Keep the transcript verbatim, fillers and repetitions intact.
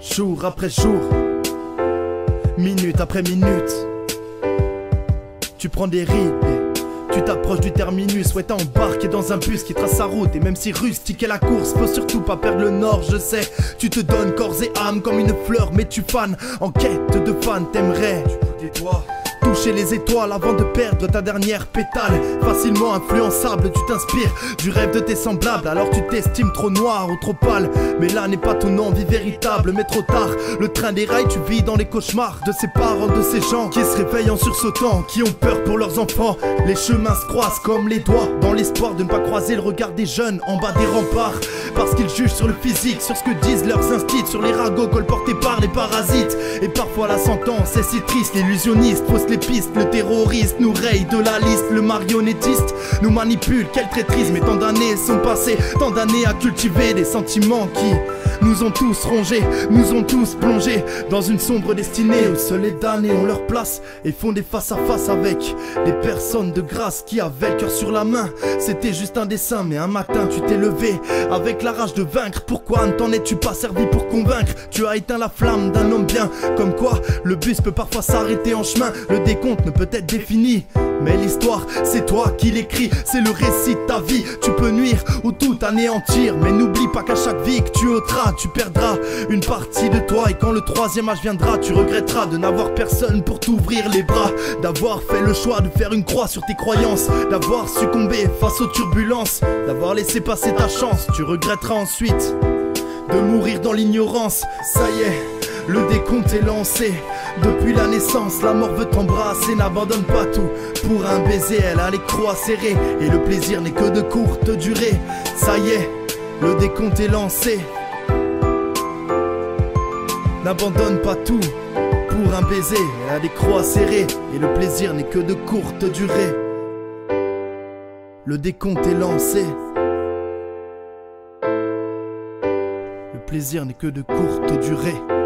jour après jour, minute après minute. Tu prends des rides, tu t'approches du terminus. Ouais, t'as embarqué dans un bus qui trace sa route. Et même si rustique est la course, faut surtout pas perdre le nord, je sais. Tu te donnes corps et âme comme une fleur, mais tu fanes. En quête de fans, t'aimerais toi toucher les étoiles avant de perdre ta dernière pétale. Facilement influençable, tu t'inspires du rêve de tes semblables. Alors tu t'estimes trop noir ou trop pâle. Mais là n'est pas ton envie véritable. Mais trop tard, le train déraille, tu vis dans les cauchemars de ces parents, de ces gens qui se réveillent en sursautant, qui ont peur pour leurs enfants. Les chemins se croisent comme les doigts, dans l'espoir de ne pas croiser le regard des jeunes en bas des remparts. Parce qu'ils jugent sur le physique, sur ce que disent leurs instits, sur les ragots colportés par les parasites. Et parfois la sentence est si triste, l'illusionniste fausse les pistes, le terroriste nous raye de la liste, le marionnettiste nous manipule, quelle traîtrise. Mais tant d'années sont passées, tant d'années à cultiver des sentiments qui nous ont tous rongés, nous ont tous plongés dans une sombre destinée où seuls les damnés ont leur place et font des face à face avec des personnes de grâce qui avaient le cœur sur la main. C'était juste un dessin, mais un matin tu t'es levé avec la rage de vaincre. Pourquoi ne t'en es-tu pas servi pour convaincre? Tu as éteint la flamme d'un homme bien. Comme quoi le bus peut parfois s'arrêter en chemin. Le décompte ne peut être défini, mais l'histoire c'est toi qui l'écris. C'est le récit de ta vie. Tu peux nuire ou tout anéantir, mais n'oublie pas qu'à chaque vie que tu ôteras, tu perdras une partie de toi. Et quand le troisième âge viendra, tu regretteras de n'avoir personne pour t'ouvrir les bras, d'avoir fait le choix de faire une croix sur tes croyances, d'avoir succombé face aux turbulences, d'avoir laissé passer ta chance. Tu regretteras ensuite de mourir dans l'ignorance. Ça y est, le décompte est lancé. Depuis la naissance, la mort veut t'embrasser. N'abandonne pas tout pour un baiser. Elle a les croix serrées et le plaisir n'est que de courte durée. Ça y est, le décompte est lancé. N'abandonne pas tout pour un baiser. Elle a des croix serrées et le plaisir n'est que de courte durée. Le décompte est lancé. Le plaisir n'est que de courte durée.